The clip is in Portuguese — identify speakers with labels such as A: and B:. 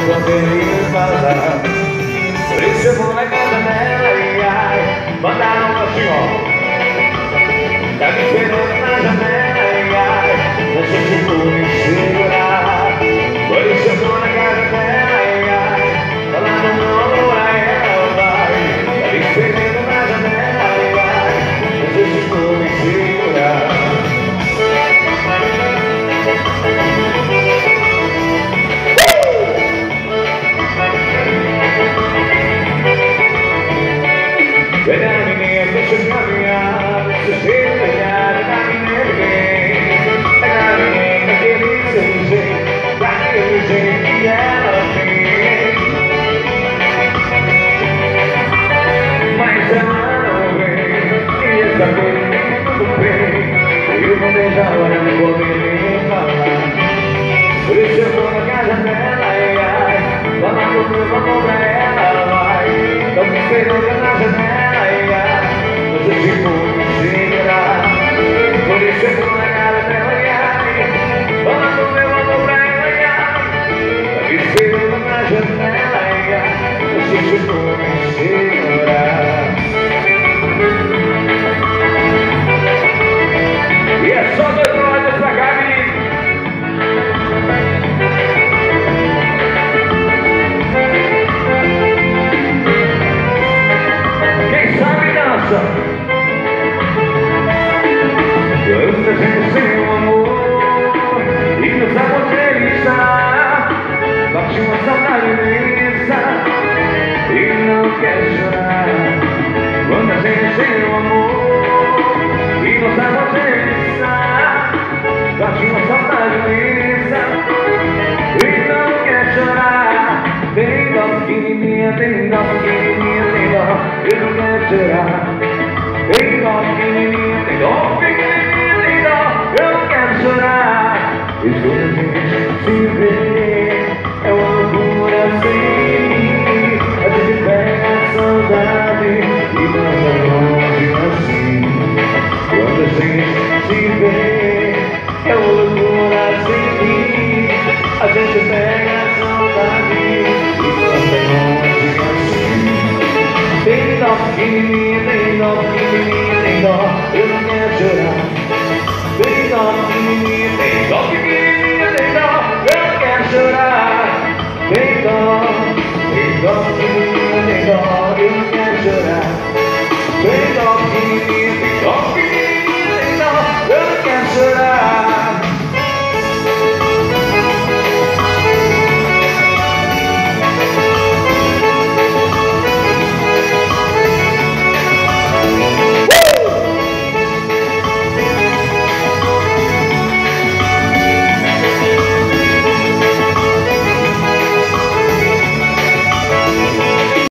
A: poder me falar. Por isso eu vou na casa dela e ai, mandaram assim, ó. Tá me esperando na janela e ai, não sei se vou me segurar. Por isso eu vou na casa dela e ai, falando meu amor a ela, vai. Tá me esperando na janela e ai, não sei se vou me segurar. Vem a menina, deixa eu caminhar, deixa eu ser pegar, vem a menina, vem a menina, daquele seu jeito, daquele jeito que ela tem. Mas ela não vem, queria saber que tudo bem, eu não vejo a hora de poder me falar. Por isso eu vou na casa dela, ai, ai, falando meu amor pra ela, vai. Tô me esperando na janela, ai, ai, não sei se vou me segurar. Por isso eu vou na casa dela, ai, ai, falando meu amor pra ela, ai, ai. Tô me esperando na janela, ai, ai, não sei se vou me segurar. E é só dois olhos pra cá, menino. Quanta gente sem o amor e não sabe onde ele está. Bate uma saudade imensa e não quer chorar. Quanta gente sem o amor e não sabe onde ele está. Bate uma saudade imensa e não quer chorar. Tem dó pequenininha, tem dó pequenininha, tem dó, eu não quero chorar. Tem dó pequenininha, tem dó pequenininha, tem dó, eu não quero chorar. E quando a gente se vê, é uma loucura sem fim. A gente pega a saudade e manda longe assim. Quando a gente se vê, é uma loucura sem fim. A gente pega a saudade e manda longe assim. Tem dó pequenininha, tem dó pequenininha.